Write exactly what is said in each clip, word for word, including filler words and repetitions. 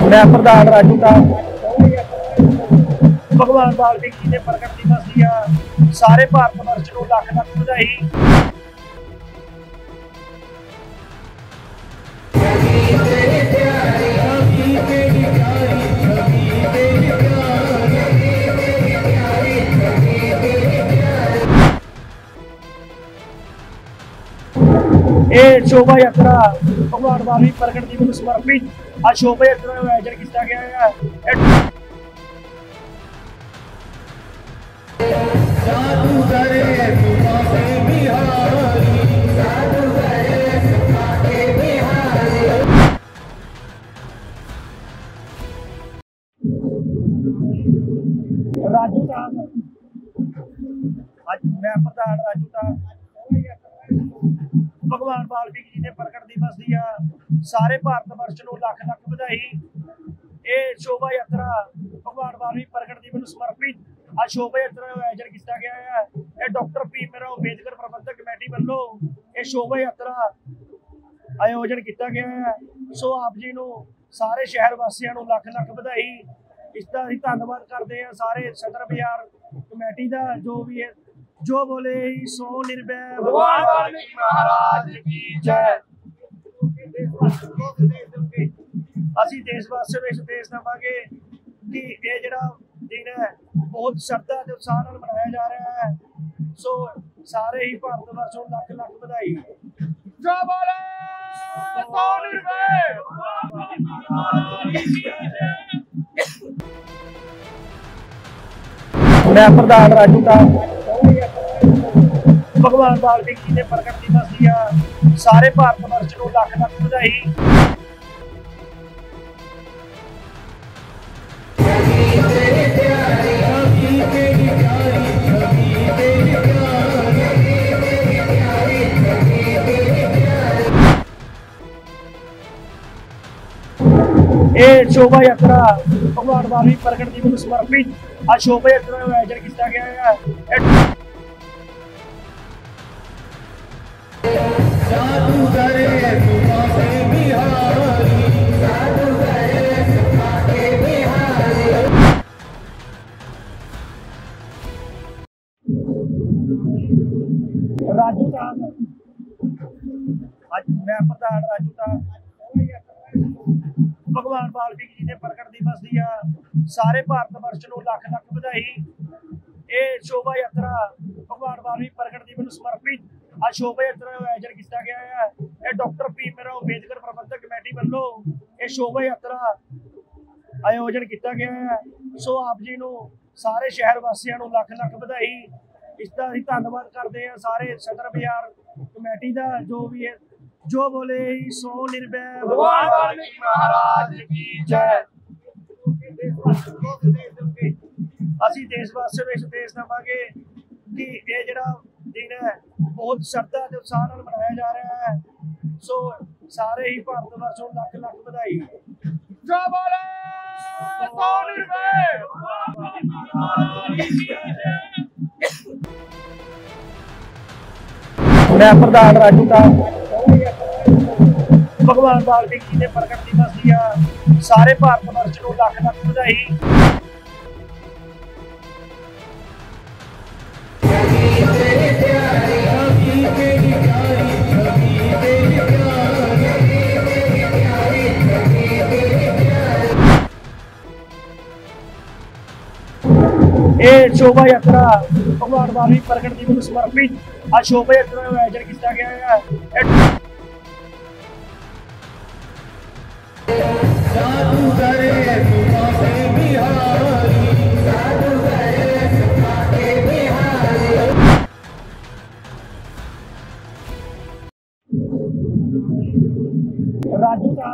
मैं प्रधान राजू का भगवान वाल्मीकि जी के प्रगट दिवस दी सारे भारत वर्ष को लख लख बधाई। ये शोभा यात्रा भगवान वाल्मीकि प्रगट दिवस को समर्पित आज शोभा यात्रा का आयोजन किया गया है। राजू का आज मैं प्रधान राजू का भगवान वाल्मीकि जी के प्रगट दिवस दी सारे भारत वर्ष को लख लख बधाई। ये शोभा यात्रा भगवान वाल्मीकि प्रगट दिवस को समर्पित आज शोभा यात्रा का आयोजन किया गया है। ये डॉक्टर भीमराव अंबेडकर प्रबंधक कमेटी वालों ये शोभा यात्रा आयोजन किया गया है। सो आप जी को सारे शहर वासियों को लख लख बधाई। इसका अभी धन्यवाद करते हैं सारे सदर बाजार कमेटी का जो भी है। जो बोले सो निर्भय भगवान वाल्मीकि महाराज की जय। असी देशवासियों में संदेश देवांगे कि ये जरा दिन है बहुत श्रद्धा के उत्साह नाल मनाया जा रहा है। सो सारे ही भारत वर्ष को लख लख बधाई। जो बोले सो निर्भय मैं प्रधान राजू का भगवान वाल्मीकि जी के प्रगट दिवस दी सारे भारत वर्ष को लख लख बधाई। ये शोभा यात्रा भगवान वाल्मीकि प्रगट दिवस को समर्पित आज शोभा यात्रा का आयोजन किया गया है। राजू का आज मैं प्रधान राजू का भगवान वाल्मीकि जी के प्रगट दिवस दी सारे भारत वर्ष को लख लख बधाई। ये शोभा यात्रा भगवान वाल्मीकि प्रगट दिवस को समर्पित आज शोभा यात्रा का आयोजन किया गया है। ये डॉक्टर भीमराव अंबेडकर प्रबंधक कमेटी वालों ये शोभा यात्रा आयोजन किया गया है। सो आप जी को सारे शहर वासियों को लख लख बधाई। इसका अभी धन्यवाद करते हैं सारे सदर बाजार कमेटी का जो भी है। जो बोले सो निर्भय भगवान वाल्मीकि महाराज की जय। असी देशवासियों में संदेश देवांगे कि ये जरा दिन है बहुत श्रद्धा के उत्साह नाल मनाया जा रहा है। सो सारे ही भारत वर्ष को लख लख बधाई। जो बोले सो निर्भय मैं प्रधान राजू का भगवान वाल्मीकि जी के प्रगट दिवस दी सारे भारत वर्ष को लख लख बधाई। ये शोभा यात्रा भगवान वाल्मीकि प्रगट दिवस को समर्पित आज शोभा यात्रा का आयोजन किया गया है। राजू का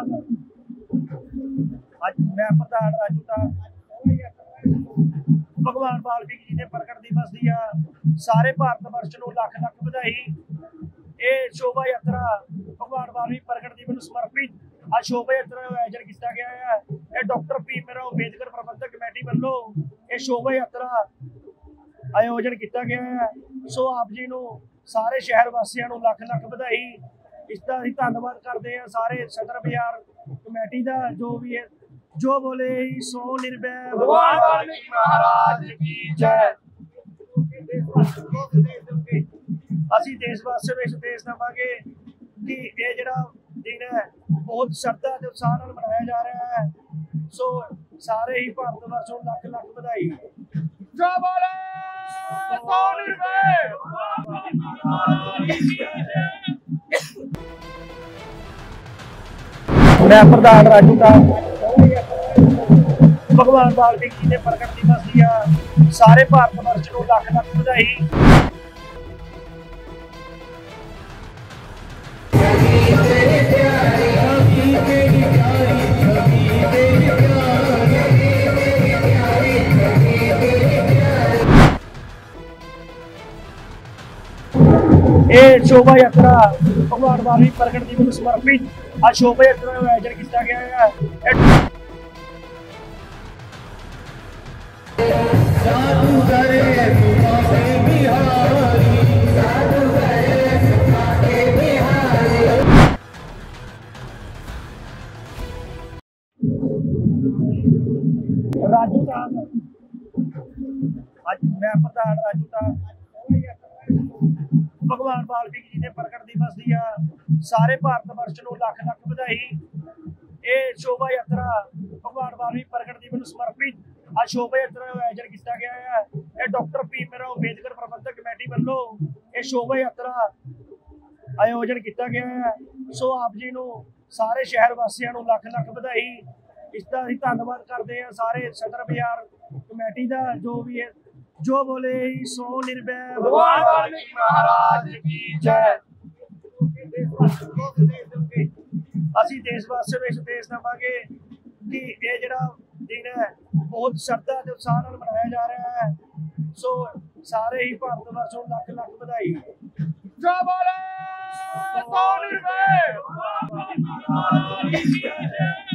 आज मैं प्रधान राजू का भगवान वाल्मीकि जी के प्रगट दिवस दी सारे भारत वर्ष को लख लख बधाई। ये शोभा यात्रा भगवान वाल्मीकि प्रगट दिवस को समर्पित आज शोभा यात्रा का आयोजन किया गया है। ये डॉक्टर भीमराव अंबेडकर प्रबंधक कमेटी वालों ये शोभा यात्रा आयोजन किया गया है। सो आप जी को सारे शहर वासियों को लख लख बधाई। इसका अभी धन्यवाद करते हैं सारे सदर बाजार कमेटी का जो भी है। जो बोले सो निर्भय भगवान वाल्मीकि महाराज की जय। ਅਸੀਂ ਦੇਸ਼ ਵਾਸੀਆਂ ਨੂੰ ਸੰਦੇਸ਼ ਦੇਵਾਂਗੇ ਕਿ ਇਹ ਜਿਹੜਾ ਦਿਨ ਹੈ ਬਹੁਤ ਸ਼ਰਧਾ ਤੇ ਉਤਸ਼ਾਹ ਨਾਲ ਮਨਾਇਆ ਜਾ ਰਿਹਾ ਹੈ। ਸੋ ਸਾਰੇ ਹੀ ਭਾਰਤ ਵਰਸ਼ ਨੂੰ ਲੱਖ ਲੱਖ ਵਧਾਈ। जो बोले सो निर्भय मैं प्रधान राजू का भगवान वाल्मीकि जी के प्रगट दिवस दी सारे भारत वर्ष को लख लख बधाई। ਇਹ शोभा यात्रा भगवान वाल्मीकि प्रगट दिवस ਨੂੰ ਸਮਰਪਿਤ ਆ शोभा यात्रा ਦਾ ਆਯੋਜਨ ਕੀਤਾ ਗਿਆ ਹੈ। साधु करे तुम्हारे बिहारी साधु करे तुम्हारे बिहारी। राजू तान आज मैं प्रधान राजू तान भगवान वाल्मीकि जी के प्रगट दिवस दी सारे भारत वर्ष को लख लख बधाई। ये शोभा यात्रा भगवान वाल्मीकि प्रगट दिवस ਨੂੰ ਸਮਰਪਿਤ आ शोभा यात्रा ਦਾ ਆਯੋਜਨ ਕੀਤਾ ਗਿਆ ਹੈ। ਇਹ ਡਾਕਟਰ ਭੀਮਰਾਓ ਅੰਬੇਦਕਰ ਪ੍ਰਬੰਧਕ ਕਮੇਟੀ ਵੱਲੋਂ ਇਹ ਸ਼ੋਭਾ ਯਾਤਰਾ ਆਯੋਜਨ ਕੀਤਾ ਗਿਆ ਹੈ। ਸੋ ਆਪ ਜੀ ਨੂੰ ਸਾਰੇ ਸ਼ਹਿਰ ਵਾਸੀਆਂ ਨੂੰ ਲੱਖ ਲੱਖ ਵਧਾਈ। ਇਸ ਦਾ ਅਸੀਂ ਧੰਨਵਾਦ ਕਰਦੇ ਹਾਂ ਸਾਰੇ ਸਦਰ ਬਾਜ਼ਾਰ ਕਮੇਟੀ ਦਾ ਜੋ ਵੀ ਹੈ। जो बोले सो निर्भय भगवान वाल्मीकि महाराज की जय। ਅਸੀਂ ਦੇਸ਼ ਵਾਸੀਆਂ ਨੂੰ ਸੰਦੇਸ਼ ਦੇਵਾਂਗੇ ਕਿ ਇਹ ਜਿਹੜਾ ਦਿਨ ਹੈ ਬਹੁਤ ਸ਼ਰਧਾ ਤੇ ਉਤਸ਼ਾਹ ਨਾਲ ਮਨਾਇਆ ਜਾ ਰਿਹਾ ਹੈ। ਸੋ ਸਾਰੇ ਹੀ ਭਾਰਤ ਵਰਸ਼ ਨੂੰ ਲੱਖ ਲੱਖ ਵਧਾਈ। जो बोले सो निर्भय